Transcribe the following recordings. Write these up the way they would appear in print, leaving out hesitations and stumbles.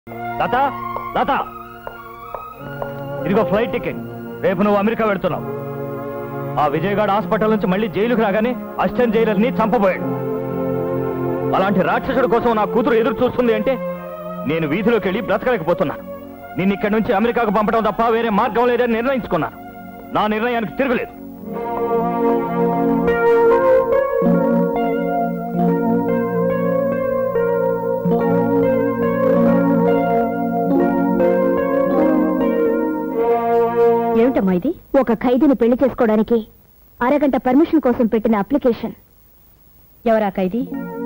లత లత ఇదిగో flight ticket. రేపు నువ్వు అమెరికా వెళ్తున్నావు. ఆ విజయగాడ్ హాస్పిటల్ నుంచి మళ్ళీ జైలుకు రాగానే అసిస్టెంట్ జైలర్ని చంపబోయాడు. అలాంటి రాక్షసుడి కోసం నా కూతురు ఎదురు చూస్తుంది అంటే నేను వీధిలోకి వెళ్ళి బ్రతకలేకపోతున్నాను. నిన్ను ఇక్కడి నుంచి అమెరికాకు పంపడం తప్ప వేరే మార్గం లేదని నిర్ణయించుకున్నాను. నా నిర్ణయానికి తిరగలేదు. ఏమిటమ్మా ఇది? ఒక ఖైదీని పెళ్లి చేసుకోవడానికి అరగంట పర్మిషన్ కోసం పెట్టిన అప్లికేషన్. ఎవరా ఖైదీ?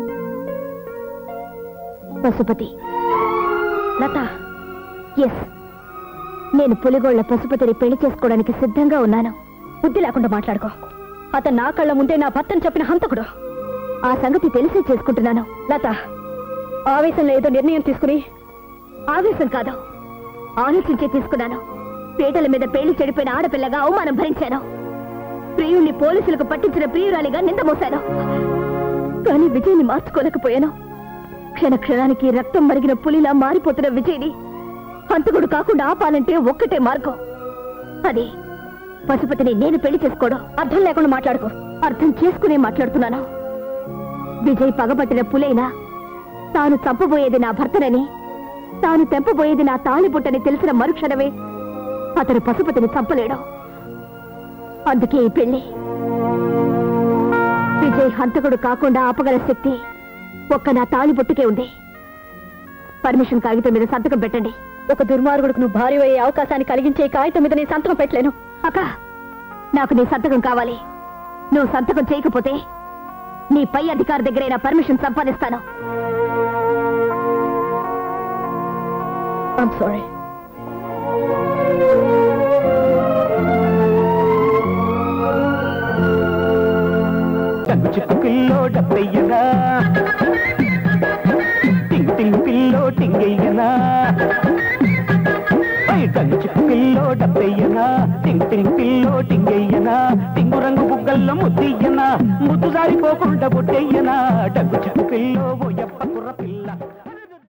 పశుపతి. లత, ఎస్, నేను పులిగోళ్ల పశుపతిని పెళ్లి చేసుకోవడానికి సిద్ధంగా ఉన్నాను. బుద్ధి లేకుండా మాట్లాడుకో. అతను నా కళ్ళ ముందే నా భర్తను చెప్పిన హంతకుడు. ఆ సంగతి తెలిసే చేసుకుంటున్నాను. లత, ఆవేశంలో ఏదో నిర్ణయం తీసుకుని, ఆవేశం కాదు ఆలోచించే తీసుకున్నాను. పీటల మీద పేలి చెడిపోయిన ఆడపిల్లగా అవమానం భరించాను. ప్రియుణ్ణి పోలీసులకు పట్టించిన ప్రియురాలిగా నింద మోశాను. కానీ విజయ్ని మార్చుకోలేకపోయాను. క్షణ క్షణానికి రక్తం మరిగిన పులిలా మారిపోతున్న విజయ్ని హంతకుడు కాకుండా ఆపాలంటే ఒక్కటే మార్గం. అది పశుపతిని నేను పెళ్లి చేసుకోవడం. అర్థం లేకుండా మాట్లాడుకో. అర్థం చేసుకునే మాట్లాడుతున్నాను. విజయ్ పగబట్టిన పులైనా తాను చంపబోయేది నా భర్తనని, తాను తెంపబోయేది నా తాళిబుట్టని తెలిసిన మరుక్షణమే అతను పశుపతిని చంపలేడు. అందుకే ఈ పెళ్లి. విజయ్ హంతకుడు కాకుండా ఆపగల శక్తి ఒక్క నా తాళిబొట్టుకే ఉంది. పర్మిషన్ కాగితం మీద సంతకం పెట్టండి. ఒక దుర్మార్గుడికి నువ్వు భార్య అయ్యే అవకాశాన్ని కలిగించే కాగితం మీద నేను సంతకం పెట్టలేను. అక్క, నాకు నీ సంతకం కావాలి. నువ్వు సంతకం చేయకపోతే నీ పై అధికారి దగ్గరైనా పర్మిషన్ సంపాదిస్తాను. I'm sorry. పిల్లో డబ్బయ్యనా, టింగ్ టింగ్ పిల్లో టింగయ్యనా, డంచి పిల్లో డబ్బయ్యనా, టింగ్ టింగ్ పిల్లో టింగయ్యనా, టింగు రంగు బుగ్గల్లో ముద్దయ్యనా, ముద్దు జారిపోకుండా బొట్టయ్యనా, డగ్గు చెక్కు పిల్లో ఓ ఎప్ప కుర్ర పిల్ల.